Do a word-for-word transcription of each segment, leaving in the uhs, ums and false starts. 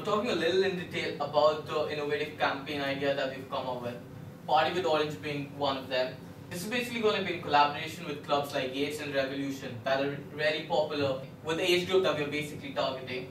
talking a little in detail about the innovative campaign idea that we've come up with, Party with Orange being one of them. This is basically going to be in collaboration with clubs like Yates and Revolution that are really popular with the age group that we're basically targeting.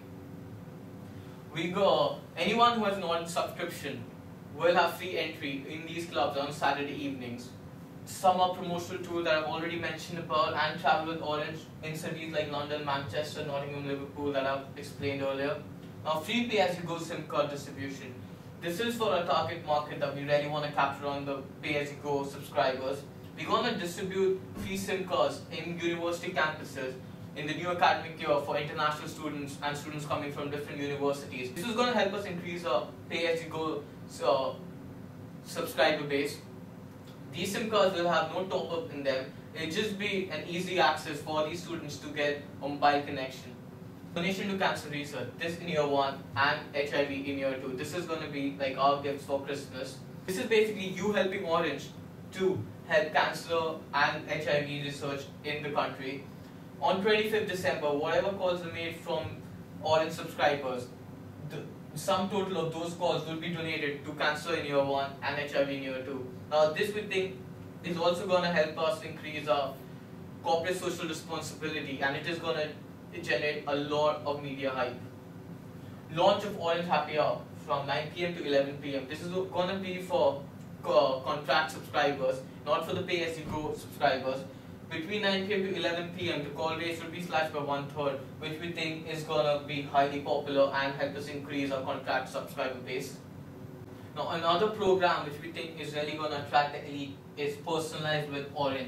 We go, anyone who has an Orange subscription will have free entry in these clubs on Saturday evenings. Summer promotional tour that I've already mentioned about, and travel with Orange in cities like London, Manchester, Nottingham, Liverpool that I've explained earlier. Now, free pay-as-you-go SIM card distribution. This is for a target market that we really want to capture on the pay-as-you-go subscribers. We're going to distribute free SIM cards in university campuses in the new academic year for international students and students coming from different universities. This is going to help us increase our pay-as-you-go uh, subscriber base. These SIM cards will have no top-up in them. It'll just be an easy access for these students to get a mobile connection. Donation to cancer research, this in year one, and H I V in year two. This is going to be like our gifts for Christmas. This is basically you helping Orange to help cancer and H I V research in the country. On twenty-fifth December, whatever calls are made from Orange subscribers, the sum total of those calls will be donated to cancer in year one and H I V in year two. Now this we think is also going to help us increase our corporate social responsibility, and it is going to generate a lot of media hype. Launch of Orange Happy Hour from nine p m to eleven p m This is going to be for uh, contract subscribers, not for the pay-as-you-go subscribers. Between nine p m to eleven p m the call rates will be slashed by one third, which we think is going to be highly popular and help us increase our contract subscriber base. Now another program which we think is really going to attract the elite is Personalized with Orange.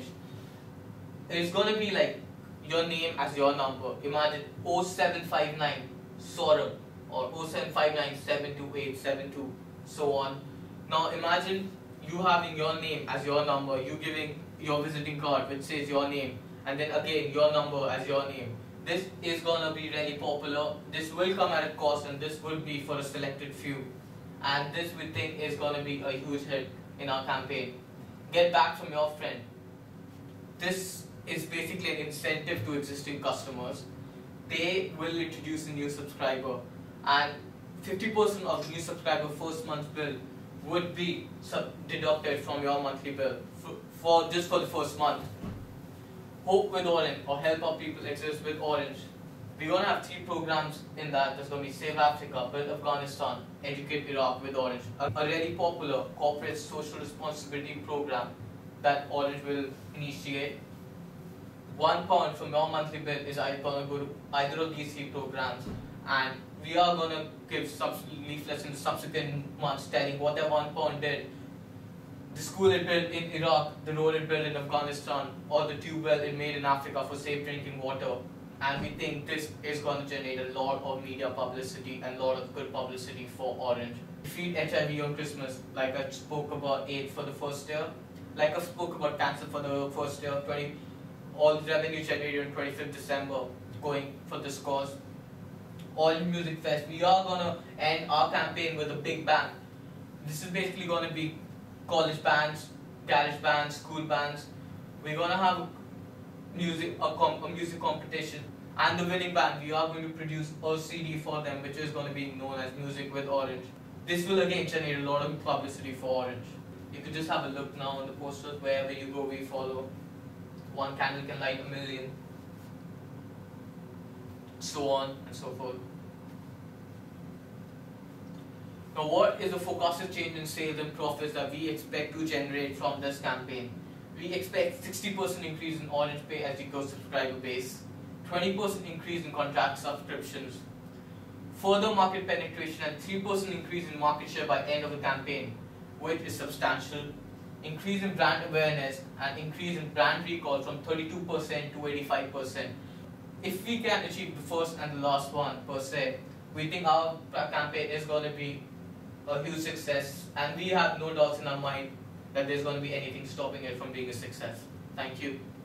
It's going to be like your name as your number. Imagine oh seven five nine Saurabh or oh seven five nine seven two eight seven two, so on. Now imagine you having your name as your number, you giving your visiting card which says your name, and then again your number as your name. This is gonna be really popular. This will come at a cost, and this will be for a selected few. And this we think is gonna be a huge hit in our campaign. Get back from your friend. This is basically an incentive to existing customers. They will introduce a new subscriber, and fifty percent of the new subscriber first month's bill would be sub deducted from your monthly bill for, for just for the first month. Hope with Orange, or help our people exist with Orange. We're going to have three programs in that. There's going to be Save Africa, Build Afghanistan, Educate Iraq with Orange. A, a really popular corporate social responsibility program that Orange will initiate. One pound from your monthly bill is either going to go to either of these three programs, and we are going to give leaflets in the subsequent months telling what that one pound did. The school it built in Iraq, the road it built in Afghanistan, or the tube well it made in Africa for safe drinking water. And we think this is going to generate a lot of media publicity and a lot of good publicity for Orange. Defeat H I V on Christmas, like I spoke about AIDS for the first year, like I spoke about cancer for the first year, twenty all the revenue generated on twenty-fifth December going for this cause. Orange Music Fest, we are going to end our campaign with a big bang. This is basically going to be college bands, garage bands, school bands. We're going to have music, a, com a music competition, and the winning band, we are going to produce a C D for them, which is going to be known as Music with Orange. This will again generate a lot of publicity for Orange. You could just have a look now on the posters. Wherever you go, we follow. One candle can light a million, so on and so forth. Now, what is the forecasted change in sales and profits that we expect to generate from this campaign? We expect sixty percent increase in Orange pay-as-you-go subscriber base, twenty percent increase in contract subscriptions, further market penetration, and three percent increase in market share by end of the campaign, which is substantial. Increase in brand awareness and increase in brand recall from thirty-two percent to eighty-five percent. If we can achieve the first and the last one per se, we think our campaign is going to be a huge success, and we have no doubts in our mind that there's going to be anything stopping it from being a success. Thank you.